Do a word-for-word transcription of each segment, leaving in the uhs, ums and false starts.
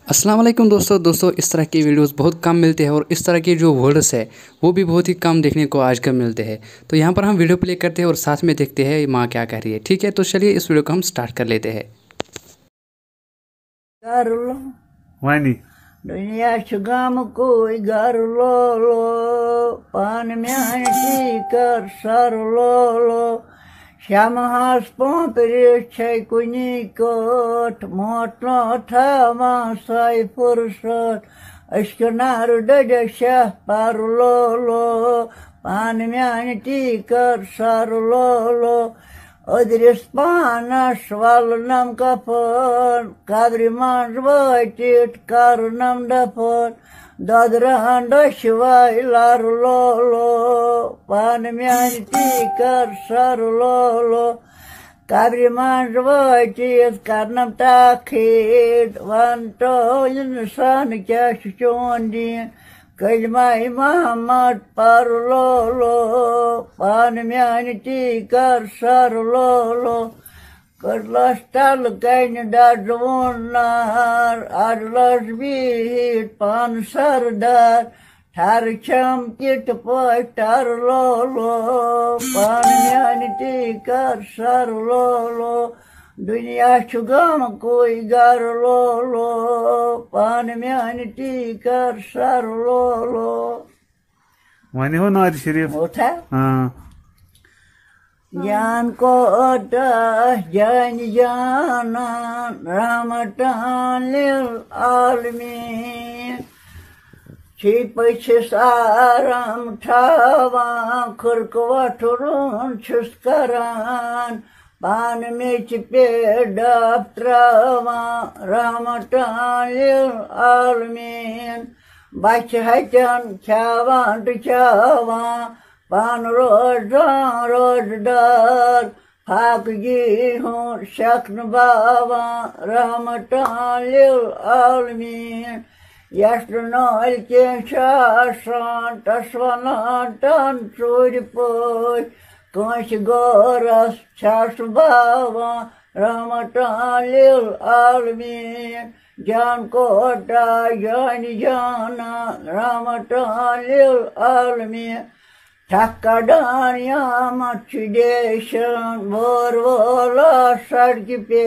अस्सलाम वालेकुम दोस्तों दोस्तों इस तरह की वीडियोस बहुत कम मिलते हैं और इस तरह के जो वर्ड्स है वो भी बहुत ही कम देखने को आजकल मिलते हैं। तो यहाँ पर हम वीडियो प्ले करते हैं और साथ में देखते हैं माँ क्या कह रही है। ठीक है, तो चलिए इस वीडियो को हम स्टार्ट कर लेते हैं। वानी दुनिया गाम कोई घर लो लो पान में कर सर लो लो श्याम हास पोपरे छै कुनी कोट मोटो थामा साई फुरसत अश्कनार डड शह पर लो लो पान में कर सर लो लो अदरिस पानस वलनम कफन कादरी मांस वाटिट करनम डफन दादरान दशवाई लार लो लो पान म्यान कर सर लो लो कादरी मांस वाटिट करनम ताखिद वन तो इंसान क्या चोन दिन कलमाई मोहम्मद पर लो लो पान म्यान कर सर लो लो करलस तल कैन डोनार अरलस बीट पान सरदार ठार छम किट पटर लो लो पान म्यान कर सर लो लो दुनिया गम कोई घर लो लो पान म्यान कर सर लो लो वानी हो नाज शरीफ होता हाँ जान को जान जाना रहमतान लिल आलमीन छिप सारम ठावा खुरकवा ठुरुन छुस्करान पान में पे डफ्तरवा रहमतान लिल आलमीन बच हचन छावान छावा पान रोज रोज डर फाक जी हूँ शक्न बाबा रहमतान लिल आलमीन यश नल के शासन तस्वनान तन चोर पोष कंस गोरस छस बाबा रहमतान लिल आलमीन जान कोटा जान जाना रहमतान लिल आलमीन ठक्कडानिया मच्छदेशन बोरवोला सड़क पे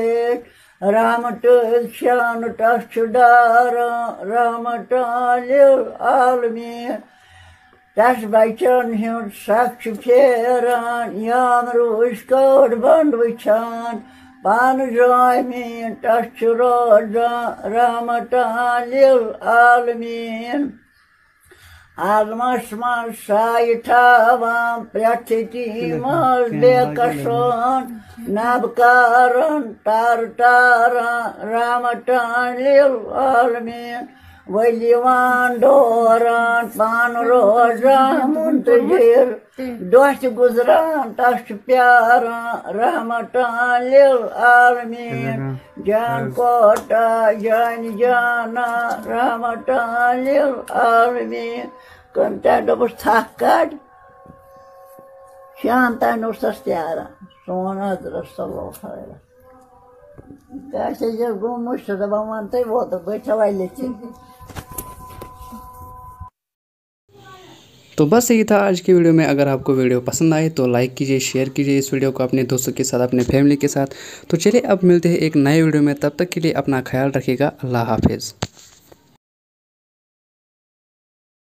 रामटक्षण तस्दार रहमतान लिल आलमीन तस बचन हूँ सक्ष फेरान याम रूस कोड बंद वछान पान जामीन तस रोजा रहमतान लिल आलमीन आलमस मस साय ठावाम प्रथिति मस बेकसन नबकारन तार तारा रहमतान लिल आलमीन वलिवान डोरान पान रोजा मुंतजिर दोस्त गुजरान तस प्यारा रहमतान लिल आलमीन जान कोटा जान जाना रहमतान लिल आलमीन कंता डबस थक्कड शांता नुसस त्यारा सोना रसलो खायला कैसे जब गुम मुश्तदा मानते वो तो बैठा वाले थे। तो बस यही था आज की वीडियो में। अगर आपको वीडियो पसंद आए तो लाइक कीजिए, शेयर कीजिए इस वीडियो को अपने दोस्तों के साथ, अपने फैमिली के साथ। तो चलिए अब मिलते हैं एक नए वीडियो में, तब तक के लिए अपना ख्याल रखिएगा। अल्लाह हाफिज़।